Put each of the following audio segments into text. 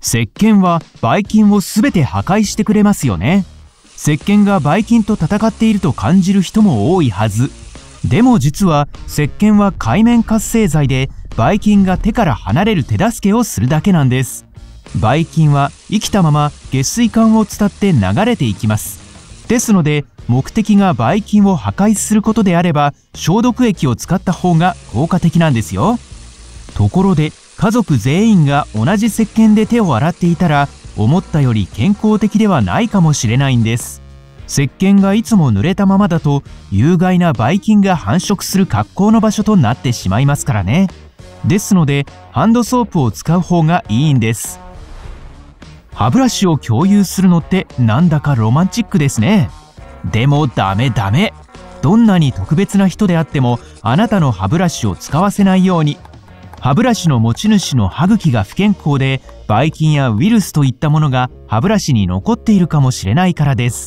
石鹸はばい菌をすべて破壊してくれますよね。石鹸がばい菌と戦っていると感じる人も多いはず。でも実は石鹸は界面活性剤で、ばい菌が手から離れる手助けをするだけなんです。ばい菌は生きたまま下水管を伝って流れていきます。ですので目的がばい菌を破壊することであれば、消毒液を使った方が効果的なんですよ。ところで家族全員が同じ石鹸で手を洗っていたら、思ったより健康的ではないかもしれないんです。石鹸がいつも濡れたままだと、有害なばい菌が繁殖する格好の場所となってしまいますからね。ですのでハンドソープを使う方がいいんです。歯ブラシを共有するのってなんだかロマンチックですね。でもダメ。どんなに特別な人であっても、あなたの歯ブラシを使わせないように。歯ブラシの持ち主の歯茎が不健康で、ばい菌やウイルスといったものが歯ブラシに残っているかもしれないからです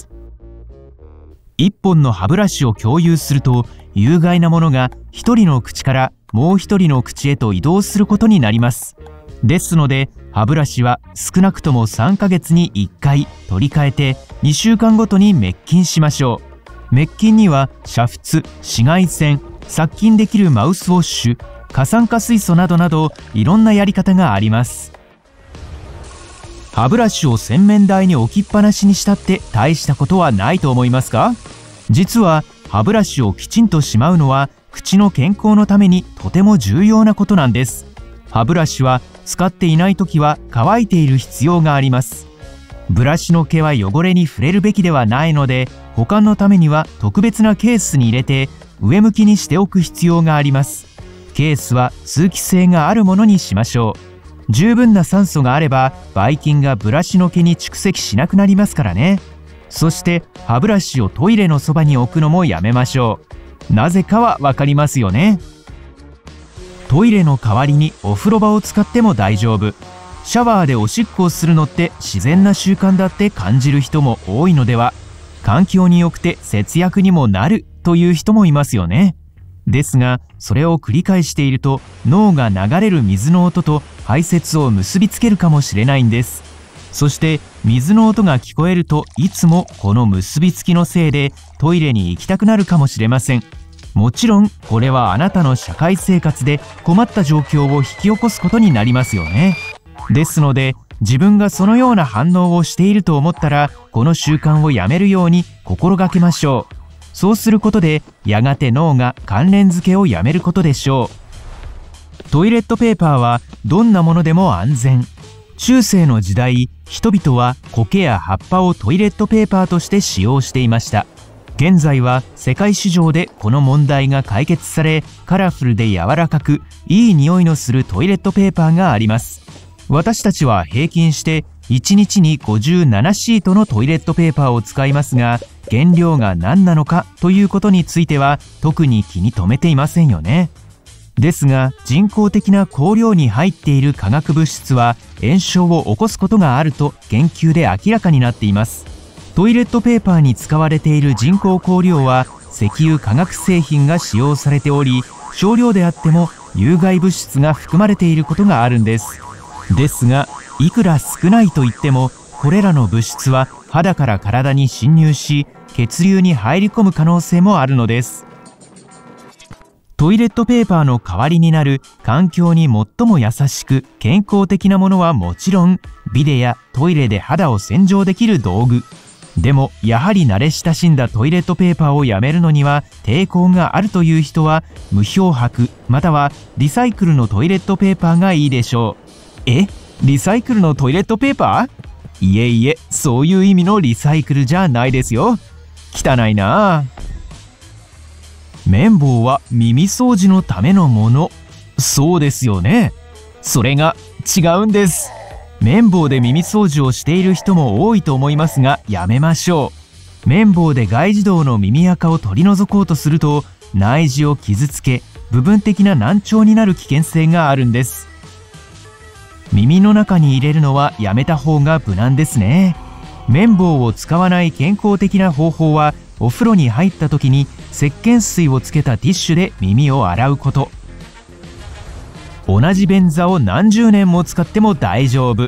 。1本の歯ブラシを共有すると、有害なものが1人の口からもう1人の口へと移動することになります。ですので歯ブラシは少なくとも3ヶ月に1回取り替えて、2週間ごとに滅菌しましょう。滅菌には煮沸、紫外線、殺菌できるマウスウォッシュ、過酸化水素などなど、いろんなやり方があります。歯ブラシを洗面台に置きっぱなしにしたって大したことはないと思いますか？実は歯ブラシをきちんとしまうのは口の健康のためにとても重要なことなんです。歯ブラシは使っていない時は乾いている必要があります。ブラシの毛は汚れに触れるべきではないので、保管のためには特別なケースに入れて上向きにしておく必要があります。ケースは通気性があるものにしましょう。十分な酸素があればばい菌がブラシの毛に蓄積しなくなりますからね。そして歯ブラシをトイレのそばに置くのもやめましょう。なぜかはわかりますよね。トイレの代わりにお風呂場を使っても大丈夫。シャワーでおしっこをするのって自然な習慣だって感じる人も多いのでは。環境に良くて節約にもなるという人もいますよね。ですがそれを繰り返していると、脳が流れる水の音と排泄を結びつけるかもしれないんです。そして水の音が聞こえると、いつもこの結びつきのせいでトイレに行きたくなるかもしれません。もちろんこれはあなたの社会生活で困った状況を引き起こすことになりますよね。ですので自分がそのような反応をしていると思ったら、この習慣をやめるように心がけましょう。そうすることでやがて脳が関連付けをやめることでしょう。トイレットペーパーはどんなものでも安全。中世の時代、人々は苔や葉っぱをトイレットペーパーとして使用していました。現在は世界市場でこの問題が解決され、カラフルで柔らかくいい匂いのするトイレットペーパーがあります。私たちは平均して1日に57シートのトイレットペーパーを使いますが、原料が何なのかということについては特に気に留めていませんよね。ですが人工的な香料に入っている化学物質は炎症を起こすことがあると研究で明らかになっています。トイレットペーパーに使われている人工香料は石油化学製品が使用されており、少量であっても有害物質が含まれていることがあるんです。ですがいくら少ないといっても、これらの物質は肌から体に侵入し、血流に入り込む可能性もあるのです。トイレットペーパーの代わりになる環境に最も優しく健康的なものはもちろん、ビデやトイレで肌を洗浄できる道具。でもやはり慣れ親しんだトイレットペーパーをやめるのには抵抗があるという人は、無漂白またはリサイクルのトイレットペーパーがいいでしょう。リサイクルのトイレットペーパー？いえいえ、そういう意味のリサイクルじゃないですよ。汚いなあ。綿棒は耳掃除のためのもの。そうですよね。それが違うんです。綿棒で耳掃除をしている人も多いと思いますが、やめましょう。綿棒で外耳道の耳垢を取り除こうとすると、内耳を傷つけ、部分的な難聴になる危険性があるんです。耳の中に入れるのはやめた方が無難ですね。綿棒を使わない健康的な方法は、お風呂に入った時に石鹸水をつけたティッシュで耳を洗うこと。同じ便座を何十年も使っても大丈夫。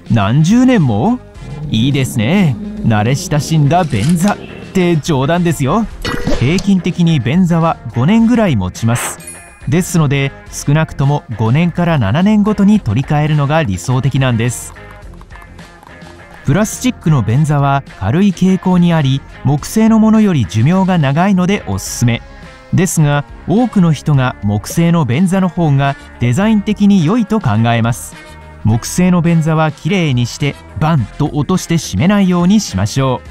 何十年も？いいですね。慣れ親しんだ便座って冗談ですよ。平均的に便座は5年ぐらい持ちます。ですので少なくとも5年から7年ごとに取り替えるのが理想的なんです。プラスチックの便座は軽い傾向にあり、木製のものより寿命が長いのでおすすめですが、多くの人が木製の便座の方がデザイン的に良いと考えます。木製の便座はきれいにしてバンと落として閉めないようにしましょう。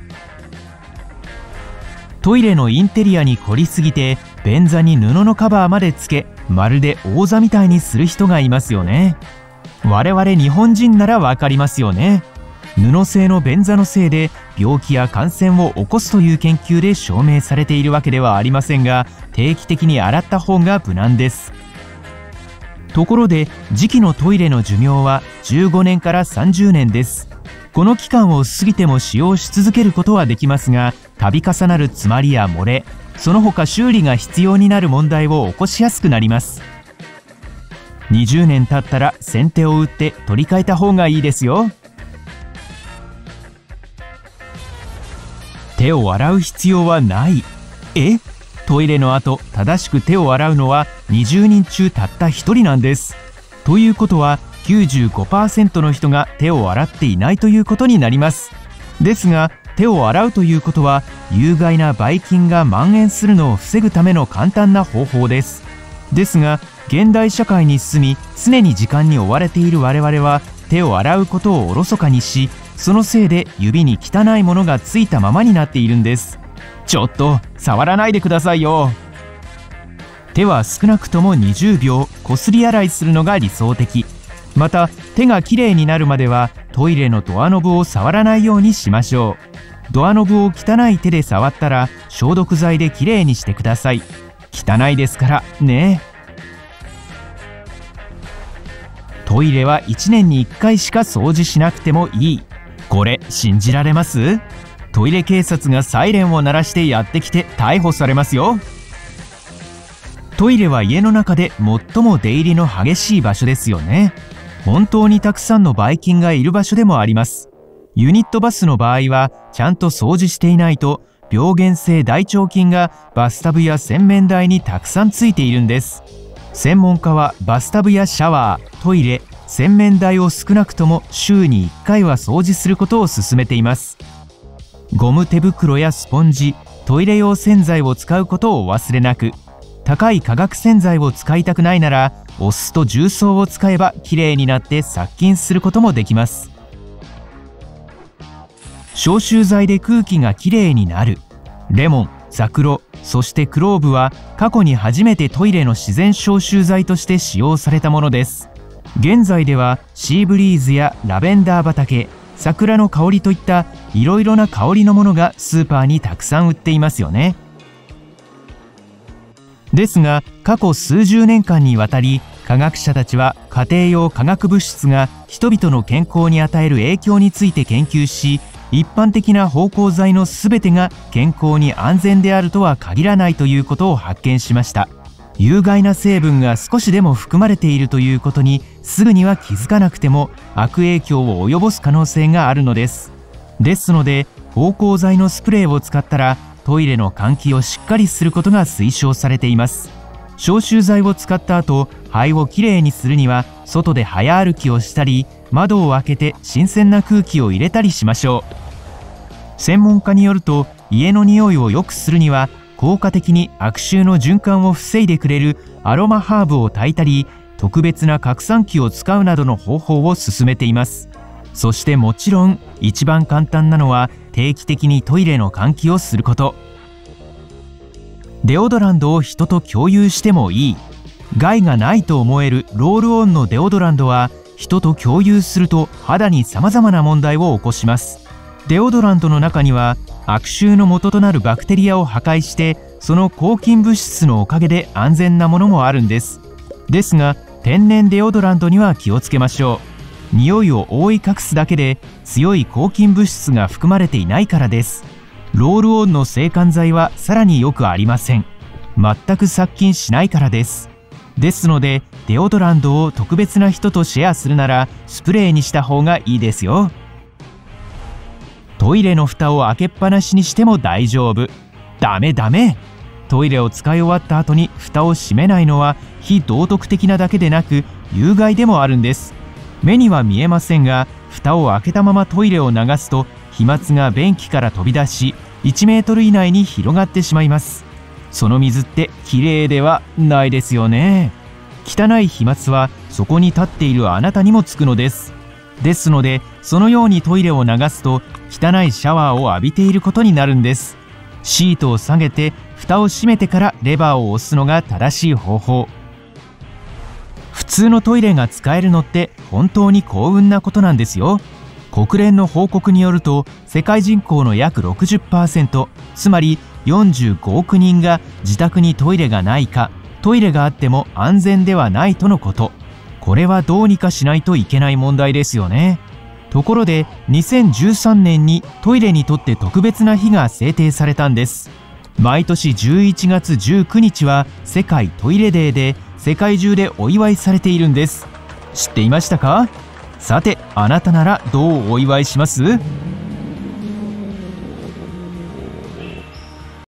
トイレのインテリアに凝りすぎて便座に布のカバーまでつけ、まるで王座みたいにする人がいますよね。我々日本人ならわかりますよね。布製の便座のせいで病気や感染を起こすという研究で証明されているわけではありませんが、定期的に洗った方が無難です。ところで磁気のトイレの寿命は15年から30年です。この期間を過ぎても使用し続けることはできますが、度重なる詰まりや漏れ、その他修理が必要になる問題を起こしやすくなります。20年経ったら先手を打って取り替えた方がいいですよ。手を洗う必要はない。トイレの後正しく手を洗うのは20人中たった1人なんです。ということは 95% の人が手を洗っていないということになります。ですが手を洗うということは有害なばい菌が蔓延するのを防ぐための簡単な方法です。ですが現代社会に住み常に時間に追われている我々は手を洗うことをおろそかにし、そのせいで指に汚いものがついたままになっているんです。ちょっと触らないでくださいよ。手は少なくとも20秒こすり洗いするのが理想的。また手がきれいになるまではトイレのドアノブを触らないようにしましょう。ドアノブを汚い手で触ったら消毒剤できれいにしてください。汚いですからね。トイレは1年に1回しか掃除しなくてもいい。これ信じられます？トイレ警察がサイレンを鳴らしてやってきて逮捕されますよ。トイレは家の中で最も出入りの激しい場所ですよね。本当にたくさんのばい菌がいる場所でもあります。ユニットバスの場合はちゃんと掃除していないと病原性大腸菌がバスタブや洗面台にたくさんついているんです。専門家はバスタブやシャワー、トイレ、洗面台を少なくとも週に1回は掃除することを勧めています。ゴム手袋やスポンジ、トイレ用洗剤を使うことをお忘れなく。高い化学洗剤を使いたくないならお酢と重曹を使えばきれいになって殺菌することもできます。消臭剤で空気がきれいになる。レモン、ザクロ、そしてクローブは過去に初めてトイレの自然消臭剤として使用されたものです。現在ではシーブリーズやラベンダー畑、桜の香りといったいろいろな香りのものがスーパーにたくさん売っていますよね。ですが過去数十年間にわたり科学者たちは家庭用化学物質が人々の健康に与える影響について研究し、一般的な芳香剤のすべてが健康に安全であるとは限らないということを発見しました。有害な成分が少しでも含まれているということにすぐには気づかなくても悪影響を及ぼす可能性があるのです。ですので芳香剤のスプレーを使ったらトイレの換気をしっかりすることが推奨されています。消臭剤を使った後、肺をきれいにするには外で早歩きをしたり、窓を開けて新鮮な空気を入れたりしましょう。専門家によると、家の匂いを良くするには効果的に悪臭の循環を防いでくれるアロマハーブを焚いたり、特別な拡散器を使うなどの方法を勧めています。そしてもちろん一番簡単なのは定期的にトイレの換気をすること。デオドラントを人と共有してもいい。害がないと思えるロールオンのデオドラントは人と共有すると肌に様々な問題を起こします。デオドラントの中には悪臭の元となるバクテリアを破壊してその抗菌物質のおかげで安全なものもあるんです。ですが天然デオドラントには気をつけましょう。匂いを覆い隠すだけで強い抗菌物質が含まれていないからです。ロールオンの制汗剤はさらによくありません。全く殺菌しないからです。 ですのでデオドラントを特別な人とシェアするならスプレーにした方がいいですよ。トイレの蓋を開けっぱなしにしても大丈夫。ダメダメ。トイレを使い終わった後に蓋を閉めないのは非道徳的なだけでなく有害でもあるんです。目には見えませんが、蓋を開けたままトイレを流すと飛沫が便器から飛び出し1メートル以内に広がってしまいます。その水ってきれいではないですよね。汚い飛沫はそこに立っているあなたにもつくのです。ですのでそのようにトイレを流すと汚いシャワーを浴びていることになるんです。シートを下げて蓋を閉めてからレバーを押すのが正しい方法。普通のトイレが使えるのって本当に幸運なことなんですよ。国連の報告によると世界人口の約 60%、つまり45億人が自宅にトイレがないか、トイレがあっても安全ではないとのこと。これはどうにかしないといけない問題ですよね。ところで2013年にトイレにとって特別な日が制定されたんです。毎年11月19日は世界トイレデーで世界中でお祝いされているんです。知っていましたか？さて、あなたならどうお祝いします？